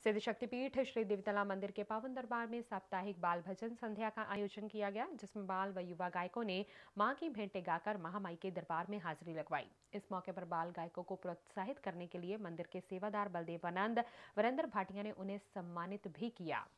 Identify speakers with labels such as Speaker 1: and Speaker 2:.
Speaker 1: सिद्ध शक्तिपीठ श्री देवीतला मंदिर के पावन दरबार में साप्ताहिक बाल भजन संध्या का आयोजन किया गया, जिसमें बाल व युवा गायकों ने मां की भेंटें गाकर महामाई के दरबार में हाजिरी लगवाई। इस मौके पर बाल गायकों को प्रोत्साहित करने के लिए मंदिर के सेवादार बलदेवानंद वीरेंद्र भाटिया ने उन्हें सम्मानित भी किया।